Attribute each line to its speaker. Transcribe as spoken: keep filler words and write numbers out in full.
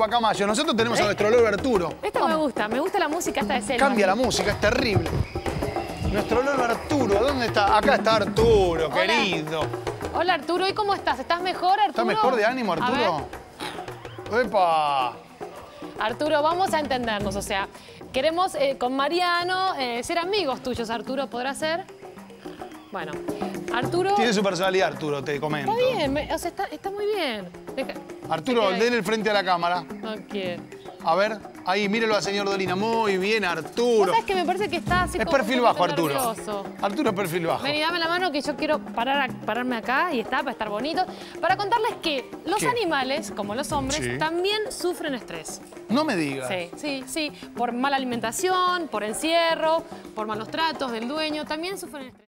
Speaker 1: guacamayo. Nosotros tenemos a nuestro loro Arturo.
Speaker 2: Esto
Speaker 1: Vamos.
Speaker 2: me gusta, me gusta la música esta de selva.
Speaker 1: Cambia la música, es terrible. Nuestro loro Arturo, ¿dónde está? Acá está Arturo,
Speaker 2: Hola.
Speaker 1: querido.
Speaker 2: Hola Arturo, ¿y cómo estás? ¿Estás mejor, Arturo?
Speaker 1: ¿Estás mejor de ánimo,
Speaker 2: A
Speaker 1: Arturo? ¡Epa!
Speaker 2: Arturo, vamos a entendernos, o sea, queremos eh, con Mariano eh, ser amigos tuyos, Arturo, ¿podrá ser? Bueno, Arturo...
Speaker 1: Tiene su personalidad, Arturo, te comento.
Speaker 2: Está bien, me- o sea, está, está muy bien. Deja-
Speaker 1: Arturo,
Speaker 2: se queda ahí.
Speaker 1: denle el frente a la cámara.
Speaker 2: No quiere.
Speaker 1: A ver, ahí, mírelo al señor Dolina. Muy bien,
Speaker 2: ¿Vos
Speaker 1: Arturo.
Speaker 2: sabés que me parece que está así
Speaker 1: Es
Speaker 2: como
Speaker 1: perfil
Speaker 2: un
Speaker 1: bajo,
Speaker 2: poquito
Speaker 1: Arturo.
Speaker 2: nervioso?
Speaker 1: Arturo es perfil bajo.
Speaker 2: Vení, dame la mano que yo quiero parar a- pararme acá y está, para estar bonito. Para contarles que los
Speaker 1: ¿Qué?
Speaker 2: animales, como los hombres,
Speaker 1: Sí.
Speaker 2: también sufren estrés.
Speaker 1: No me digas.
Speaker 2: Sí, sí, sí. Por mala alimentación, por encierro, por malos tratos del dueño, también sufren estrés.